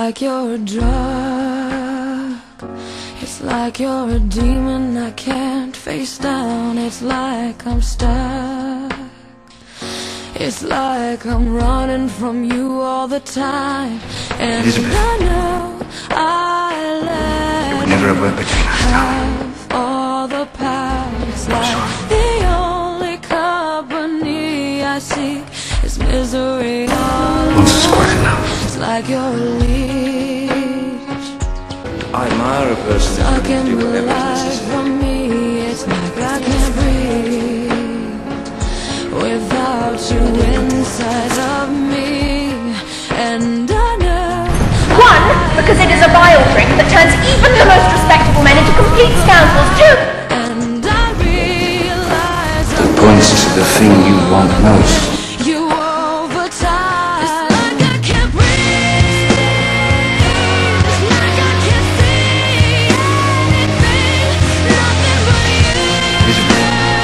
like you're a drug. It's like you're a demon I can't face down. It's like I'm stuck. It's like I'm running from you all the time. And Elizabeth, I know I let it would never have worked between us now. all the past. Like the only company I seek is misery all Once is quite enough. It's like you're a leech. I admire a person who can do whatever is necessary. From me, it's like I can't breathe without you inside of me. And I know. One, because it is a vile drink that turns even the most respectable men into complete scoundrels. Two, And I realize It points to the thing you want most. you over time. It's like I can't breathe. It's like I can't see anything. Nothing but you. Elizabeth,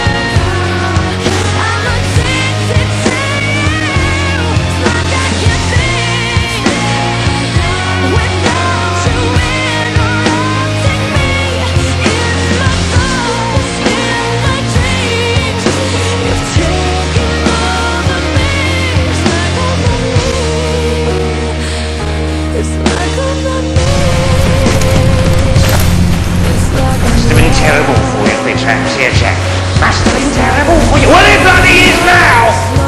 I'm addicted to you. It's like I can't think without you interrupting me. In my thoughts, in my dreams, you've taken over me. It's like I'm not me. It's like I'm Must have been terrible for you, Fitz Raps here, Jack. Must have been terrible for you. Well, it bloody is now!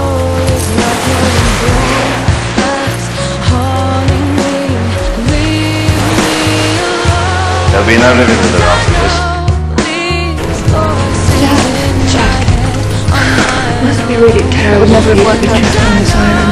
there'll be no living with her after this. Jack, must be really terrible. Never worked out on this island.